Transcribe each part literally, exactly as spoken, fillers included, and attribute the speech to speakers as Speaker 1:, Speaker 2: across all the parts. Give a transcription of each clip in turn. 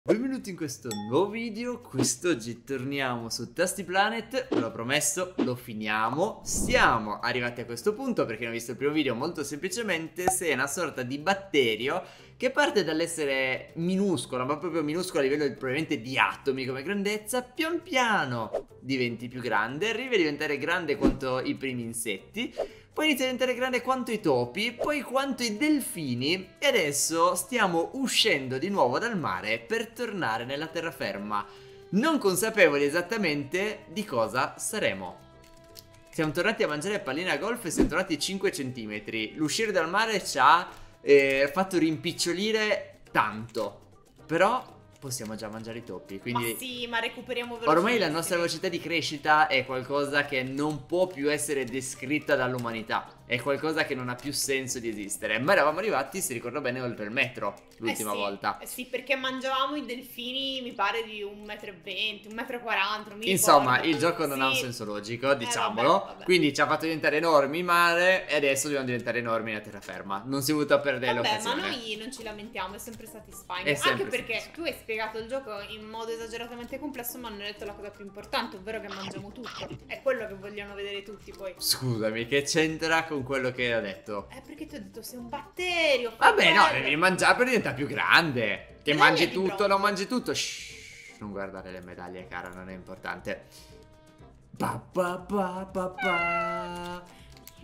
Speaker 1: Benvenuti in questo nuovo video. Quest'oggi torniamo su Tasty Planet. Ve l'ho promesso, lo finiamo. Siamo arrivati a questo punto perché non ho visto il primo video. Molto semplicemente sei una sorta di batterio che parte dall'essere minuscolo, ma proprio minuscolo a livello di, probabilmente di atomi come grandezza. Pian piano diventi più grande, arrivi a diventare grande quanto i primi insetti, poi inizia a diventare grande quanto i topi, poi quanto i delfini, e adesso stiamo uscendo di nuovo dal mare per tornare nella terraferma, non consapevoli esattamente di cosa saremo. Siamo tornati a mangiare palline a golf e siamo tornati cinque centimetri. L'uscire dal mare ci ha eh, fatto rimpicciolire tanto, però possiamo già mangiare i topi, quindi
Speaker 2: ma sì, ma recuperiamo velocemente.
Speaker 1: Ormai la nostra velocità di crescita è qualcosa che non può più essere descritta dall'umanità. È qualcosa che non ha più senso di esistere. Ma eravamo arrivati, si ricorda bene, oltre il metro l'ultima
Speaker 2: eh sì,
Speaker 1: volta.
Speaker 2: Eh sì, perché mangiavamo i delfini, mi pare, di un metro e venti, un metro e quaranta.
Speaker 1: Insomma,
Speaker 2: ricordo.
Speaker 1: il gioco non
Speaker 2: Sì.
Speaker 1: ha un senso logico, diciamolo.
Speaker 2: Eh, vabbè, vabbè.
Speaker 1: Quindi ci ha fatto diventare enormi in mare e adesso dobbiamo diventare enormi nella terraferma. Non si è voluto perdere
Speaker 2: Vabbè,
Speaker 1: l'occasione.
Speaker 2: ma noi non ci lamentiamo, è sempre satisfying.
Speaker 1: È sempre
Speaker 2: Anche perché
Speaker 1: satisfying.
Speaker 2: tu hai spiegato il gioco in modo esageratamente complesso, ma non hai detto la cosa più importante, ovvero che mangiamo tutto. È quello che vogliono vedere tutti poi.
Speaker 1: Scusami, che c'entra con quello che ha detto?
Speaker 2: Eh, perché ti ho detto sei un batterio.
Speaker 1: Vabbè, no,
Speaker 2: bello.
Speaker 1: devi mangiare per diventare più grande. Che
Speaker 2: Medaglia
Speaker 1: mangi
Speaker 2: di
Speaker 1: tutto,
Speaker 2: bronzo.
Speaker 1: non mangi tutto. Shh, non guardare le medaglie, cara, non è importante. Pa, pa, pa, pa, pa.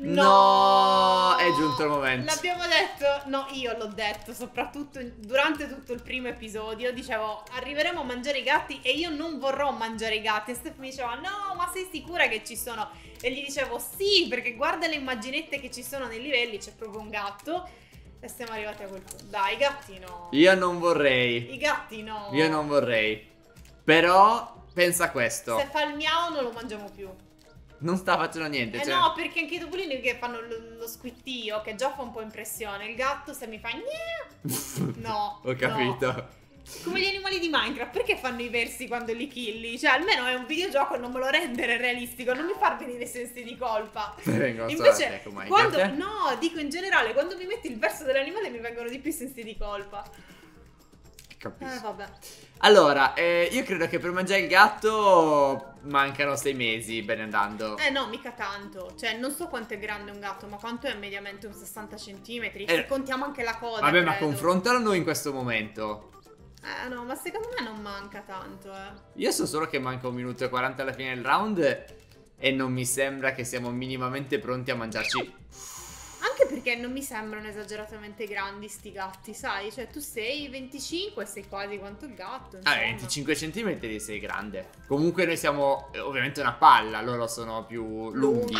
Speaker 1: No, è giunto il momento.
Speaker 2: L'abbiamo detto, no, io l'ho detto, soprattutto in- durante tutto il primo episodio. Dicevo, arriveremo a mangiare i gatti e io non vorrò mangiare i gatti. E Steph mi diceva, no, ma sei sicura che ci sono? E gli dicevo, sì, perché guarda le immaginette che ci sono nei livelli, c'è proprio un gatto. E siamo arrivati a quel punto. Dai, i gatti no.
Speaker 1: Io non vorrei.
Speaker 2: I gatti no.
Speaker 1: Io non vorrei. Però, pensa a questo.
Speaker 2: Se fa il miau non lo mangiamo più.
Speaker 1: Non sta facendo niente.
Speaker 2: Eh
Speaker 1: cioè...
Speaker 2: no, perché anche i topolini che fanno lo, lo squittio, che già fa un po' impressione. Il gatto se mi fa gnau, no.
Speaker 1: Ho capito.
Speaker 2: No. Come gli animali di Minecraft, perché fanno i versi quando li killi? Cioè, almeno è un videogioco e non me lo rendere realistico, non mi far venire sensi di colpa.
Speaker 1: Mi vengono solo a
Speaker 2: Invece,
Speaker 1: te con Minecraft,
Speaker 2: quando,
Speaker 1: eh?
Speaker 2: no, dico in generale, quando mi metti il verso dell'animale mi vengono di più sensi di colpa.
Speaker 1: Capisco.
Speaker 2: Eh, vabbè.
Speaker 1: Allora, eh, io credo che per mangiare il gatto mancano sei mesi, bene andando.
Speaker 2: Eh no, mica tanto. Cioè, non so quanto è grande un gatto, ma quanto è mediamente un sessanta centimetri.
Speaker 1: Eh,
Speaker 2: Se contiamo anche la coda.
Speaker 1: Vabbè, ma
Speaker 2: credo.
Speaker 1: confrontalo noi in questo momento.
Speaker 2: Eh no, ma secondo me non manca tanto, eh.
Speaker 1: Io so solo che manca un minuto e quaranta alla fine del round e non mi sembra che siamo minimamente pronti a mangiarci.
Speaker 2: Anche perché non mi sembrano esageratamente grandi sti gatti, sai? Cioè, tu sei venticinque e sei quasi quanto il gatto,
Speaker 1: Ah,
Speaker 2: insomma.
Speaker 1: venticinque centimetri sei grande. Comunque noi siamo eh, ovviamente una palla, loro sono più lunghi.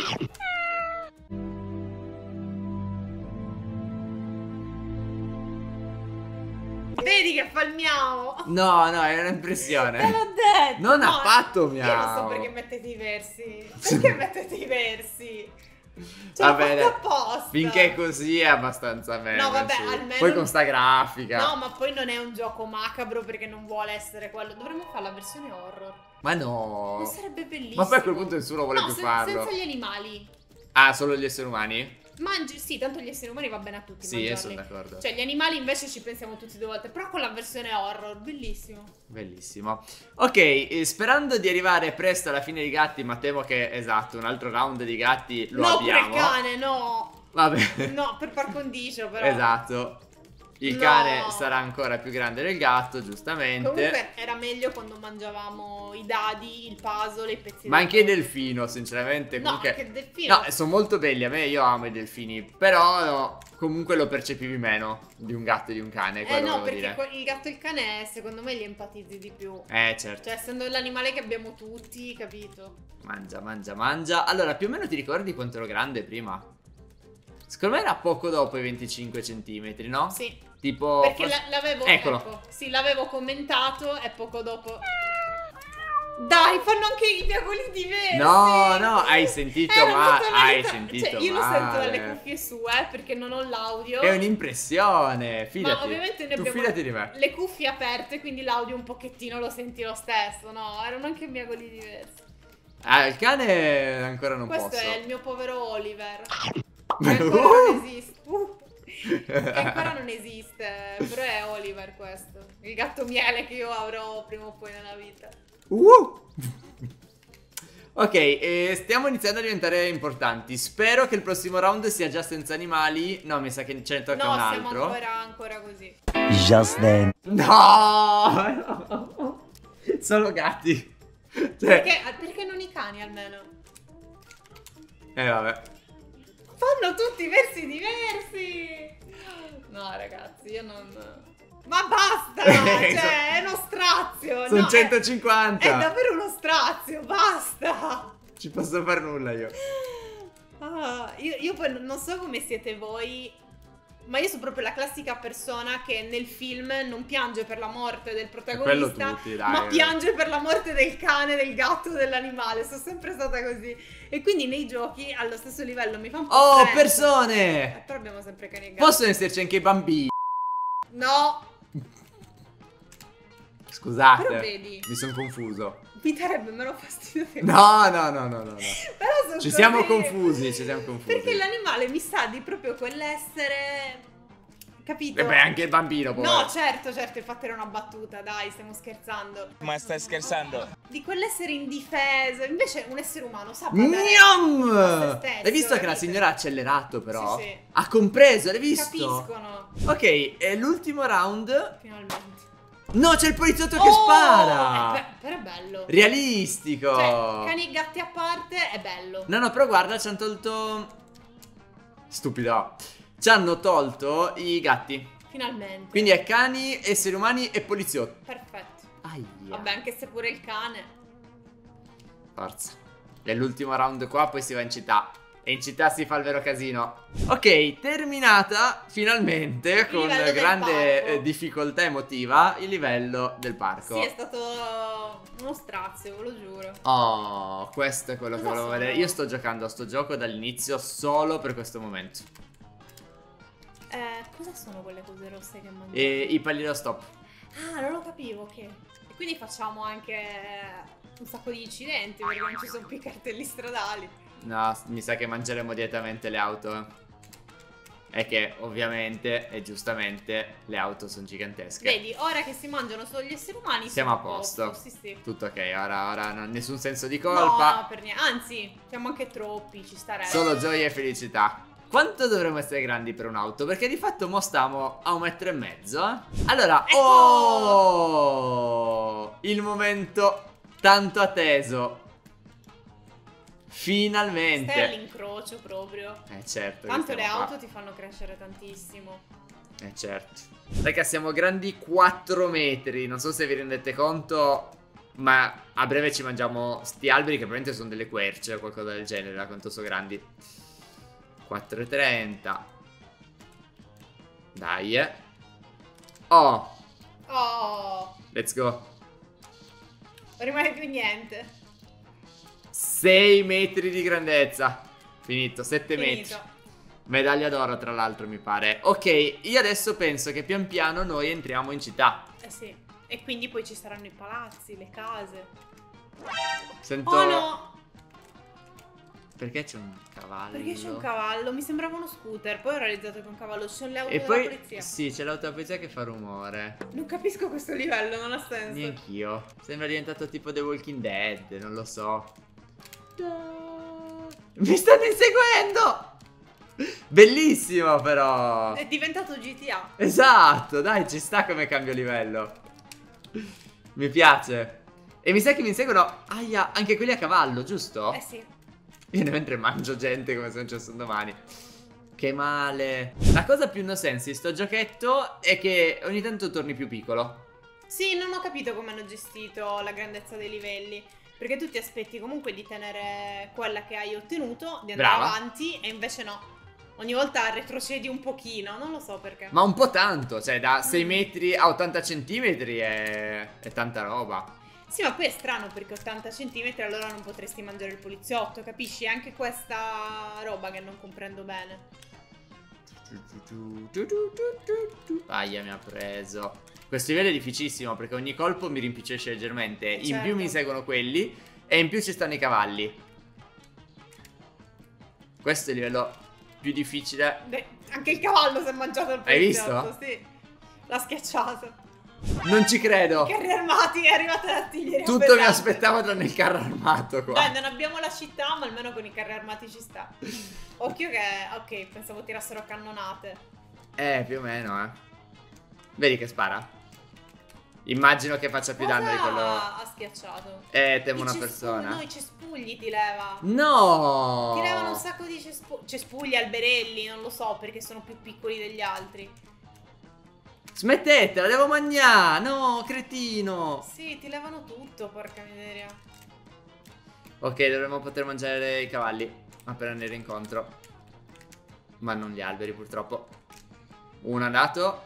Speaker 2: Vedi che fa il miau?
Speaker 1: No, no, è
Speaker 2: Te
Speaker 1: un'impressione.
Speaker 2: l'ho detto!
Speaker 1: Non ha
Speaker 2: no,
Speaker 1: fatto
Speaker 2: Io non
Speaker 1: miau.
Speaker 2: so perché mettete i versi. Perché mettete i versi? Cioè,
Speaker 1: Va
Speaker 2: l'ho
Speaker 1: bene.
Speaker 2: fatto apposta.
Speaker 1: Finché è così è abbastanza bello.
Speaker 2: No, vabbè,
Speaker 1: su.
Speaker 2: almeno-
Speaker 1: Poi con sta grafica.
Speaker 2: No, ma poi non è un gioco macabro perché non vuole essere quello. Dovremmo fare la versione horror.
Speaker 1: Ma no.
Speaker 2: Non sarebbe bellissimo.
Speaker 1: Ma poi a quel punto nessuno vuole
Speaker 2: no,
Speaker 1: più
Speaker 2: se-
Speaker 1: farlo.
Speaker 2: senza gli animali.
Speaker 1: Ah, solo gli esseri umani?
Speaker 2: Mangi, sì, tanto gli esseri umani va bene a tutti.
Speaker 1: Sì, io
Speaker 2: mangiarli.
Speaker 1: sono d'accordo.
Speaker 2: Cioè, gli animali invece ci pensiamo tutti due volte. Però con la versione horror, bellissimo.
Speaker 1: Bellissimo. Ok, eh, sperando di arrivare presto alla fine dei gatti, ma temo che, esatto, un altro round di gatti lo
Speaker 2: no,
Speaker 1: abbiamo.
Speaker 2: per cane, no.
Speaker 1: Vabbè.
Speaker 2: No, per par condicio, però.
Speaker 1: Esatto. Il
Speaker 2: No.
Speaker 1: cane sarà ancora più grande del gatto, giustamente.
Speaker 2: Comunque era meglio quando mangiavamo i dadi, il puzzle, i pezzi
Speaker 1: Ma
Speaker 2: di-
Speaker 1: anche il delfino, sinceramente.
Speaker 2: No,
Speaker 1: Comunque...
Speaker 2: anche il delfino.
Speaker 1: No, sono molto belli. A me, io amo i delfini. Però no, comunque lo percepivi meno di un gatto e di un cane.
Speaker 2: Eh
Speaker 1: Quello
Speaker 2: no,
Speaker 1: volevo
Speaker 2: perché
Speaker 1: dire.
Speaker 2: que- il gatto e il cane secondo me li empatizzi di più.
Speaker 1: Eh, certo.
Speaker 2: Cioè, essendo l'animale che abbiamo tutti, capito?
Speaker 1: Mangia, mangia, mangia. Allora, più o meno ti ricordi quanto ero grande prima? Secondo me era poco dopo i venticinque centimetri, no?
Speaker 2: Sì.
Speaker 1: Tipo...
Speaker 2: Perché
Speaker 1: forse-
Speaker 2: la- l'avevo
Speaker 1: Eccolo.
Speaker 2: ecco, sì, l'avevo commentato e poco dopo. Dai, fanno anche i miagoli diversi.
Speaker 1: No, no, hai sentito
Speaker 2: Era
Speaker 1: ma-
Speaker 2: una
Speaker 1: hai
Speaker 2: tonalità-
Speaker 1: sentito
Speaker 2: Cioè, io lo
Speaker 1: male.
Speaker 2: sento dalle cuffie sue perché non ho l'audio.
Speaker 1: È un'impressione, fidati.
Speaker 2: Ma ovviamente noi
Speaker 1: Tu
Speaker 2: abbiamo
Speaker 1: fidati di me.
Speaker 2: le cuffie aperte, quindi l'audio un pochettino lo senti lo stesso, no? Erano anche miagoli diversi.
Speaker 1: Ah, il cane ancora non
Speaker 2: Questo
Speaker 1: posso.
Speaker 2: è il mio povero Oliver. Che ancora non esiste. Uh. che ancora non esiste, però è Oliver questo, il gatto miele che io avrò prima o poi nella vita.
Speaker 1: Uh! Ok, eh, stiamo iniziando a diventare importanti. Spero che il prossimo round sia già senza animali. No, mi sa che ce ne tocca
Speaker 2: no,
Speaker 1: un altro.
Speaker 2: No, siamo ancora, ancora così.
Speaker 3: Just then.
Speaker 1: No! Solo gatti. Cioè...
Speaker 2: Perché, perché non i cani almeno?
Speaker 1: Eh vabbè.
Speaker 2: Fanno tutti versi diversi. No ragazzi, io non... Ma basta, cioè è uno strazio.
Speaker 1: Sono
Speaker 2: no,
Speaker 1: centocinquanta.
Speaker 2: È, è davvero uno strazio, basta.
Speaker 1: Ci posso far nulla io.
Speaker 2: Ah, io, io poi non so come siete voi, ma io sono proprio la classica persona che nel film non piange per la morte del protagonista,
Speaker 1: tutti, dai,
Speaker 2: ma
Speaker 1: eh.
Speaker 2: piange per la morte del cane, del gatto, dell'animale. Sono sempre stata così. E quindi nei giochi allo stesso livello mi fa un po'
Speaker 1: Oh,
Speaker 2: senso.
Speaker 1: persone!
Speaker 2: Eh, però abbiamo sempre cani e gatti.
Speaker 1: Possono esserci anche i bambini.
Speaker 2: No.
Speaker 1: Scusate,
Speaker 2: Però vedi,
Speaker 1: mi sono confuso.
Speaker 2: mi darebbe meno fastidio che...
Speaker 1: No, no, no, no, no, no.
Speaker 2: Però sono
Speaker 1: Ci siamo
Speaker 2: così.
Speaker 1: confusi, ci siamo confusi.
Speaker 2: Perché l'animale mi sa di proprio quell'essere... Capito?
Speaker 1: E beh, anche il bambino, poi.
Speaker 2: No, certo, certo, infatti era una battuta, dai, stiamo scherzando.
Speaker 3: Ma stai scherzando?
Speaker 2: Di quell'essere indifeso, invece un essere umano sa badare
Speaker 1: Gnam!
Speaker 2: a se stesso,
Speaker 1: Hai visto che la
Speaker 2: capite?
Speaker 1: signora ha accelerato, però?
Speaker 2: Sì, sì.
Speaker 1: Ha compreso, l'hai visto?
Speaker 2: Capiscono,
Speaker 1: Ok, e l'ultimo round.
Speaker 2: finalmente.
Speaker 1: No, c'è il poliziotto che
Speaker 2: Oh,
Speaker 1: spara!
Speaker 2: eh, beh, però è bello.
Speaker 1: Realistico!
Speaker 2: Cioè, cani e gatti a parte, è bello.
Speaker 1: No, no, però guarda, ci hanno tolto... Stupido. Ci hanno tolto i gatti.
Speaker 2: Finalmente.
Speaker 1: Quindi è cani, esseri umani e poliziotti.
Speaker 2: Perfetto.
Speaker 1: Aia.
Speaker 2: Vabbè, anche se pure il cane.
Speaker 1: Forza. È l'ultimo round qua, poi si va in città. E in città si fa il vero casino. Ok, terminata finalmente con
Speaker 2: livello del
Speaker 1: grande
Speaker 2: parco.
Speaker 1: eh, difficoltà emotiva il livello del parco.
Speaker 2: Sì, è stato uno strazio, ve lo giuro.
Speaker 1: Oh, questo è quello
Speaker 2: Cosa
Speaker 1: che volevo
Speaker 2: sono?
Speaker 1: vedere. Io sto giocando a sto gioco dall'inizio solo per questo momento.
Speaker 2: Eh, cosa sono quelle cose rosse che mangiamo?
Speaker 1: E i pallino stop.
Speaker 2: Ah, non lo capivo, ok. E quindi facciamo anche un sacco di incidenti perché non ci sono più i cartelli stradali.
Speaker 1: No, mi sa che mangeremo direttamente le auto. È che ovviamente e giustamente le auto sono gigantesche.
Speaker 2: Vedi, ora che si mangiano solo gli esseri umani
Speaker 1: Siamo
Speaker 2: siamo
Speaker 1: a posto.
Speaker 2: Sì, sì.
Speaker 1: Tutto ok, ora, ora non- nessun senso di
Speaker 2: No,
Speaker 1: colpa.
Speaker 2: no, per niente. Anzi, siamo anche troppi, ci starebbe.
Speaker 1: Solo gioia e felicità. Quanto dovremmo essere grandi per un'auto? Perché di fatto mo stiamo a un metro e mezzo, eh? Allora,
Speaker 2: Ecco!
Speaker 1: oh! Il momento tanto atteso. Finalmente.
Speaker 2: Stai all'incrocio proprio.
Speaker 1: Eh certo. che
Speaker 2: Tanto le
Speaker 1: stiamo
Speaker 2: auto
Speaker 1: qua.
Speaker 2: ti fanno crescere tantissimo.
Speaker 1: Eh certo. Raga, siamo grandi quattro metri. Non so se vi rendete conto, ma a breve ci mangiamo sti alberi che probabilmente sono delle querce o qualcosa del genere, da quanto sono grandi. quattro e trenta. Dai, eh. Oh,
Speaker 2: Oh,
Speaker 1: let's go.
Speaker 2: non rimane più niente.
Speaker 1: sei metri di grandezza. Finito, sette metri.
Speaker 2: Finito.
Speaker 1: Medaglia d'oro, tra l'altro, mi pare. Ok, io adesso penso che pian piano noi entriamo in città.
Speaker 2: Eh sì. E quindi poi ci saranno i palazzi, le case.
Speaker 1: Sento...
Speaker 2: Oh no!
Speaker 1: Perché c'è un cavallo?
Speaker 2: Perché c'è un cavallo? Mi sembrava uno scooter. Poi ho realizzato che è un cavallo. Ci sono le auto
Speaker 1: E
Speaker 2: della
Speaker 1: poi,
Speaker 2: polizia.
Speaker 1: sì, c'è l'auto della polizia che fa rumore.
Speaker 2: Non capisco questo livello, non ha senso.
Speaker 1: Neanch'io. Sembra diventato tipo The Walking Dead, non lo so. Mi stanno inseguendo! Bellissimo però.
Speaker 2: È diventato G T A.
Speaker 1: Esatto, dai, ci sta come cambio livello. Mi piace. E mi sa che mi inseguono. Aia, anche quelli a cavallo, giusto?
Speaker 2: Eh sì.
Speaker 1: Io mentre mangio gente come se non ci fosse un domani. Che male. La cosa più no sense di sto giochetto è che ogni tanto torni più piccolo.
Speaker 2: Sì, non ho capito come hanno gestito la grandezza dei livelli. Perché tu ti aspetti comunque di tenere quella che hai ottenuto, di andare
Speaker 1: Brava.
Speaker 2: avanti, e invece no. Ogni volta retrocedi un pochino, non lo so perché.
Speaker 1: Ma un po' tanto, cioè da sei metri a ottanta centimetri è, è tanta roba.
Speaker 2: Sì, ma poi è strano perché ottanta centimetri allora non potresti mangiare il poliziotto, capisci? È anche questa roba che non comprendo bene.
Speaker 1: Aia, mi ha preso. Questo livello è difficilissimo perché ogni colpo mi rimpicciolisce leggermente. In
Speaker 2: Certo.
Speaker 1: più mi seguono quelli e in più ci stanno i cavalli. Questo è il livello più difficile.
Speaker 2: Beh, Anche il cavallo si è mangiato il
Speaker 1: Hai
Speaker 2: poliziotto,
Speaker 1: visto?
Speaker 2: sì. L'ha schiacciato.
Speaker 1: Non ci credo.
Speaker 2: Carri armati, è arrivata l'artiglieria.
Speaker 1: Tutto mi
Speaker 2: pesante.
Speaker 1: aspettavo tranne il carro armato qua.
Speaker 2: Dai, non abbiamo la città, ma almeno con i carri armati ci sta. Occhio che... Ok, pensavo tirassero cannonate.
Speaker 1: Eh, più o meno, eh. Vedi che spara? Immagino che faccia più
Speaker 2: Cosa
Speaker 1: danno di quello.
Speaker 2: ha schiacciato?
Speaker 1: Eh, temo
Speaker 2: I
Speaker 1: una
Speaker 2: cespugli-
Speaker 1: persona.
Speaker 2: No, i cespugli ti leva.
Speaker 1: No!
Speaker 2: Ti levano un sacco di cespu- cespugli, alberelli, non lo so, perché sono più piccoli degli altri.
Speaker 1: Smettetela, devo mangiare! No, cretino!
Speaker 2: Sì, ti levano tutto, porca miseria.
Speaker 1: Ok, dovremmo poter mangiare i cavalli appena ne incontro. Ma non gli alberi, purtroppo. Uno andato.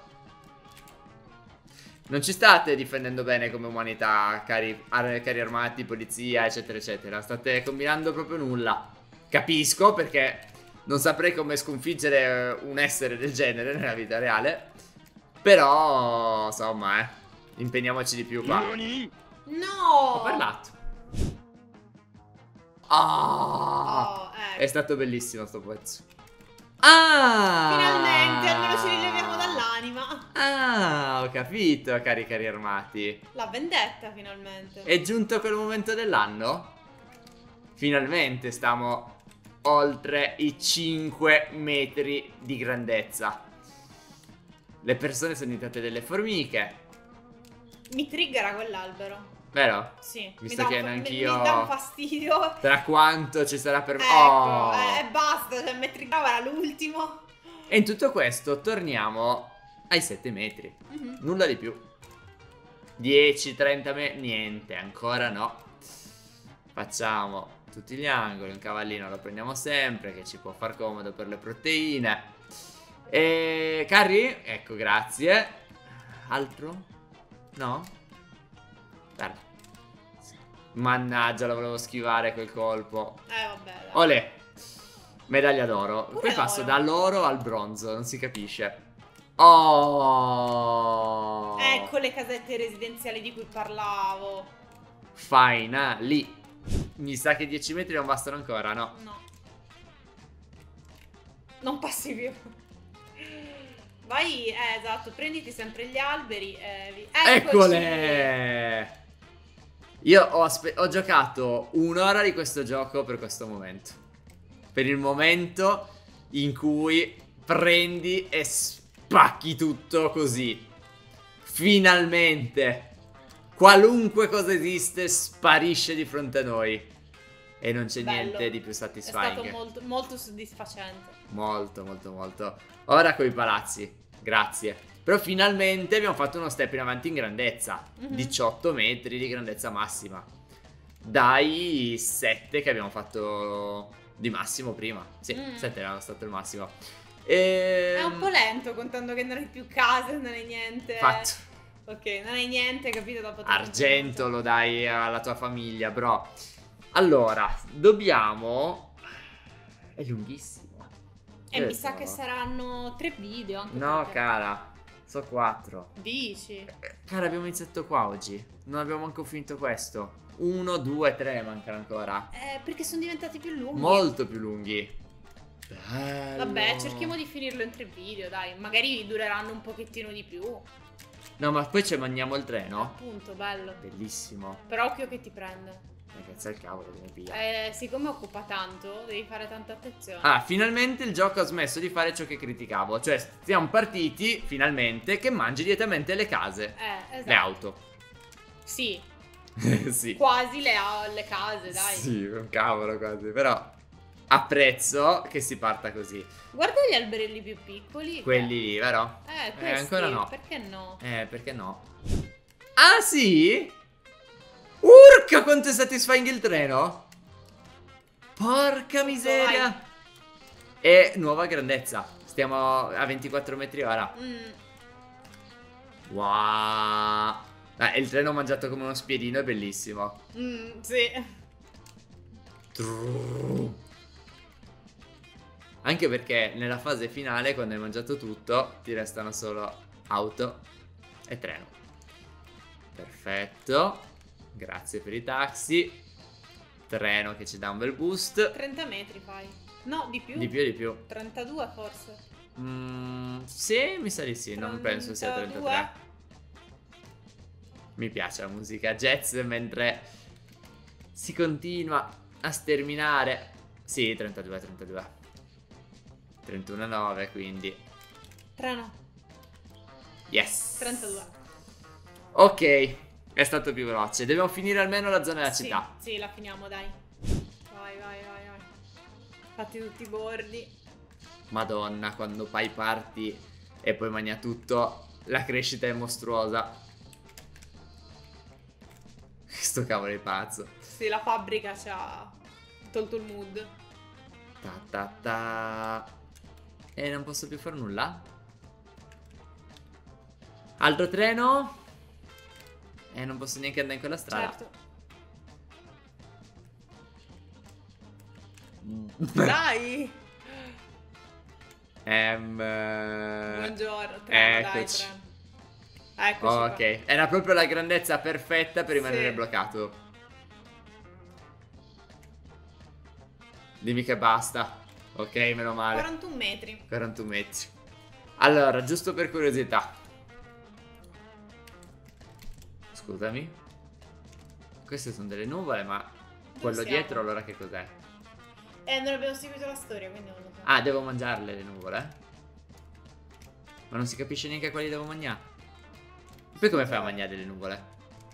Speaker 1: Non ci state difendendo bene come umanità, cari, ar- cari armati, polizia, eccetera, eccetera. State combinando proprio nulla. Capisco, perché non saprei come sconfiggere eh, un essere del genere nella vita reale. Però, insomma, eh, impegniamoci di più qua.
Speaker 2: No!
Speaker 1: Ho parlato. Ah!
Speaker 2: Oh, ecco.
Speaker 1: È stato bellissimo sto pezzo. Ah!
Speaker 2: Finalmente, almeno ci rileviamo dall'anima.
Speaker 1: Ah, ho capito, cari cari armati.
Speaker 2: La vendetta, finalmente.
Speaker 1: È giunto quel momento dell'anno? Finalmente stiamo oltre i cinque metri di grandezza. Le persone sono diventate delle formiche.
Speaker 2: Mi triggera quell'albero.
Speaker 1: Vero?
Speaker 2: Sì.
Speaker 1: Visto
Speaker 2: mi dà
Speaker 1: che
Speaker 2: un fa- mi-
Speaker 1: neanch'io-
Speaker 2: Mi dà un fastidio.
Speaker 1: Tra quanto ci sarà per...
Speaker 2: Ecco,
Speaker 1: Oh!
Speaker 2: eh, basta, cioè, mi triggerava, era l'ultimo.
Speaker 1: E in tutto questo torniamo ai sette metri.
Speaker 2: Mhm.
Speaker 1: Nulla di più. dieci, trenta metri. Niente, ancora no. Facciamo tutti gli angoli. Un cavallino lo prendiamo sempre, che ci può far comodo per le proteine. E carri? Ecco, grazie. Altro? No? Guarda. Mannaggia, lo volevo schivare quel colpo.
Speaker 2: Eh, vabbè, dai.
Speaker 1: Olè. Medaglia d'oro.
Speaker 2: Pure
Speaker 1: Poi passo
Speaker 2: d'oro.
Speaker 1: dall'oro al bronzo, non si capisce. Oh!
Speaker 2: Ecco le casette residenziali di cui parlavo.
Speaker 1: Finally. Mi sa che dieci metri non bastano ancora, no?
Speaker 2: No. Non passi più. Vai, eh, esatto, prenditi sempre gli alberi e vi... Eccoci.
Speaker 1: Eccole! Io ho, aspe- ho giocato un'ora di questo gioco per questo momento. Per il momento in cui prendi e spacchi tutto così. Finalmente! Qualunque cosa esiste sparisce di fronte a noi. E non c'è
Speaker 2: Bello.
Speaker 1: niente di più
Speaker 2: È
Speaker 1: satisfying.
Speaker 2: stato molto, molto soddisfacente.
Speaker 1: Molto, molto, molto. Ora coi palazzi. Grazie. Però finalmente abbiamo fatto uno step in avanti in grandezza.
Speaker 2: Mhm.
Speaker 1: diciotto metri di grandezza massima. Dai sette che abbiamo fatto di massimo prima. Sì,
Speaker 2: Mm.
Speaker 1: sette era stato il massimo. E...
Speaker 2: È un po' lento contando che non hai più case, non hai niente.
Speaker 1: Fatto.
Speaker 2: Ok, non hai niente, capito? Dopo
Speaker 1: Argento lo dai alla tua famiglia, bro. Allora, dobbiamo... È lunghissimo.
Speaker 2: E mi
Speaker 1: Questo-
Speaker 2: sa che saranno tre video anche
Speaker 1: No,
Speaker 2: perché-
Speaker 1: cara. So quattro.
Speaker 2: Dici?
Speaker 1: Cara, abbiamo iniziato qua oggi. Non abbiamo manco finito questo. Uno, due, tre mancano ancora.
Speaker 2: Eh, perché sono diventati più lunghi.
Speaker 1: Molto più lunghi. Bello.
Speaker 2: Vabbè, cerchiamo di finirlo in tre video, dai. Magari dureranno un pochettino di più.
Speaker 1: No, ma poi ci mangiamo il treno.
Speaker 2: Appunto, bello.
Speaker 1: Bellissimo.
Speaker 2: Però occhio che ti prende.
Speaker 1: Eh, cazzo il cavolo, mi piglia.
Speaker 2: Eh, siccome occupa tanto, devi fare tanta attenzione.
Speaker 1: Ah, finalmente il gioco ha smesso di fare ciò che criticavo. Cioè, siamo partiti, finalmente, che mangi direttamente le case.
Speaker 2: Eh, esatto.
Speaker 1: Le auto.
Speaker 2: Sì,
Speaker 1: Sì.
Speaker 2: quasi le, le case, dai.
Speaker 1: Sì, un cavolo quasi. Però apprezzo che si parta così.
Speaker 2: Guarda gli alberelli più piccoli.
Speaker 1: Quelli lì, vero?
Speaker 2: Eh, questi,
Speaker 1: ancora no.
Speaker 2: Perché no?
Speaker 1: Eh, perché no? Ah, sì? Urca, quanto è satisfying il treno! Porca miseria!
Speaker 2: vai.
Speaker 1: E nuova grandezza. Stiamo a ventiquattro metri ora.
Speaker 2: Mm,
Speaker 1: Wow! Eh, il treno mangiato come uno spiedino è bellissimo.
Speaker 2: mm, sì.
Speaker 1: Trrrr. Anche perché nella fase finale, quando hai mangiato tutto, ti restano solo auto e treno. Perfetto. Grazie per i taxi. Treno che ci dà un bel boost.
Speaker 2: trenta metri fai. No, di più.
Speaker 1: Di più, di più.
Speaker 2: trentadue forse.
Speaker 1: Mm, sì, mi sa di sì, non penso sia trentadue. Mi piace la musica jazz mentre si continua a sterminare. Sì, trentadue, trentadue. trentuno nove, quindi.
Speaker 2: tre no.
Speaker 1: Yes.
Speaker 2: trentadue.
Speaker 1: Ok, è stato più veloce. Dobbiamo finire almeno la zona della
Speaker 2: Sì,
Speaker 1: città.
Speaker 2: sì, la finiamo, dai. Vai, vai, vai, vai. Fatti tutti i bordi.
Speaker 1: Madonna, quando poi parti e poi mangia tutto, la crescita è mostruosa. Sto cavolo è pazzo.
Speaker 2: Sì, la fabbrica ci ha tolto il mood.
Speaker 1: Ta ta ta. E non posso più fare nulla. Altro treno. E non posso neanche andare in quella strada.
Speaker 2: Certo. Dai.
Speaker 1: Ehm,
Speaker 2: Buongiorno, treno, dai,
Speaker 1: eccoci.
Speaker 2: treno. Eccoci
Speaker 1: Ok,
Speaker 2: qua.
Speaker 1: era proprio la grandezza perfetta per rimanere
Speaker 2: Sì.
Speaker 1: bloccato. Dimmi che basta. Ok, meno male.
Speaker 2: quarantuno metri.
Speaker 1: quarantuno metri. Allora, giusto per curiosità. Scusami. Queste sono delle nuvole, ma quello
Speaker 2: siamo?
Speaker 1: dietro allora che cos'è?
Speaker 2: Eh, non abbiamo seguito la storia, quindi non lo so.
Speaker 1: Ah, devo mangiarle le nuvole? Ma non si capisce neanche quali devo mangiare. Poi come fai a mangiare le nuvole?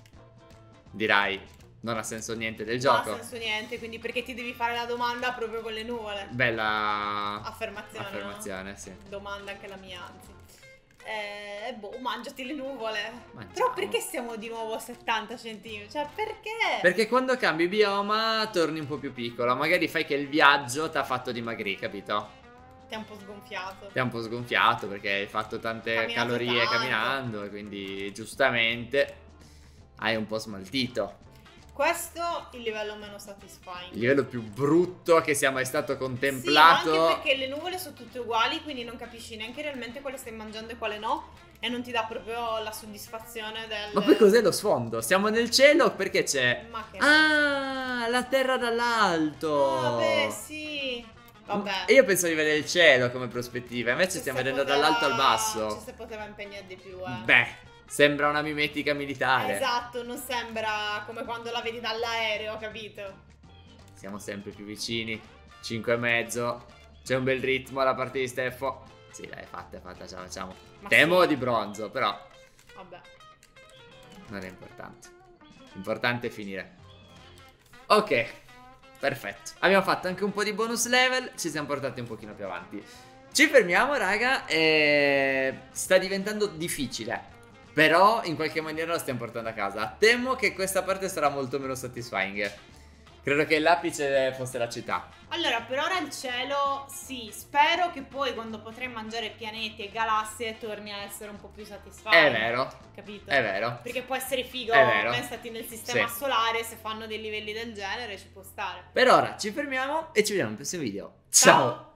Speaker 1: Dirai, non ha senso niente del
Speaker 2: Non ha
Speaker 1: gioco.
Speaker 2: senso niente, quindi perché ti devi fare la domanda proprio con le nuvole?
Speaker 1: Bella
Speaker 2: Affermazione,
Speaker 1: affermazione,
Speaker 2: no?
Speaker 1: sì.
Speaker 2: Domanda anche la mia, anzi. Eh, boh, mangiati le nuvole.
Speaker 1: Mangiamo.
Speaker 2: Però perché siamo di nuovo a settanta centimetri? Cioè, perché?
Speaker 1: Perché quando cambi bioma torni un po' più piccola. Magari fai che il viaggio ti ha fatto dimagrire, capito?
Speaker 2: Ti ha un po' sgonfiato.
Speaker 1: Ti ha un po' sgonfiato perché hai fatto tante
Speaker 2: Camminato
Speaker 1: calorie
Speaker 2: tanto.
Speaker 1: camminando e quindi giustamente hai un po' smaltito.
Speaker 2: Questo il livello meno satisfying.
Speaker 1: Il livello più brutto che sia mai stato
Speaker 2: Sì,
Speaker 1: contemplato.
Speaker 2: ma anche perché le nuvole sono tutte uguali, quindi non capisci neanche realmente quale stai mangiando e quale no. E non ti dà proprio la soddisfazione del...
Speaker 1: Ma poi cos'è lo sfondo? Siamo nel cielo perché c'è...
Speaker 2: Ma che...
Speaker 1: Ah, la terra dall'alto.
Speaker 2: Ah, beh, sì. Vabbè.
Speaker 1: E io penso di vedere il cielo come prospettiva, invece
Speaker 2: Ci
Speaker 1: stiamo
Speaker 2: si
Speaker 1: vedendo
Speaker 2: poteva-
Speaker 1: dall'alto al basso.
Speaker 2: Ci si poteva impegnare di più, eh.
Speaker 1: Beh, sembra una mimetica militare.
Speaker 2: Esatto, non sembra come quando la vedi dall'aereo, capito?
Speaker 1: Siamo sempre più vicini. cinque e mezzo. C'è un bel ritmo alla parte di Steffo. Sì, dai, fatta, fatta, ce la facciamo.
Speaker 2: Ma
Speaker 1: Temo
Speaker 2: sì.
Speaker 1: di bronzo, però
Speaker 2: Vabbè.
Speaker 1: non è importante. L'importante è finire. Ok, perfetto. Abbiamo fatto anche un po' di bonus level. Ci siamo portati un pochino più avanti. Ci fermiamo, raga. E... sta diventando difficile. Però in qualche maniera lo stiamo portando a casa. Temo che questa parte sarà molto meno satisfying. Credo che l'apice fosse la città.
Speaker 2: Allora, per ora il cielo, sì. Spero che poi quando potrai mangiare pianeti e galassie torni a essere un po' più satisfacente.
Speaker 1: È vero,
Speaker 2: Capito?
Speaker 1: è vero.
Speaker 2: Perché può essere figo,
Speaker 1: È vero.
Speaker 2: pensati nel sistema
Speaker 1: Sì.
Speaker 2: solare, se fanno dei livelli del genere ci può stare.
Speaker 1: Per ora ci fermiamo e ci vediamo nel prossimo video.
Speaker 2: Ciao.
Speaker 1: Ciao.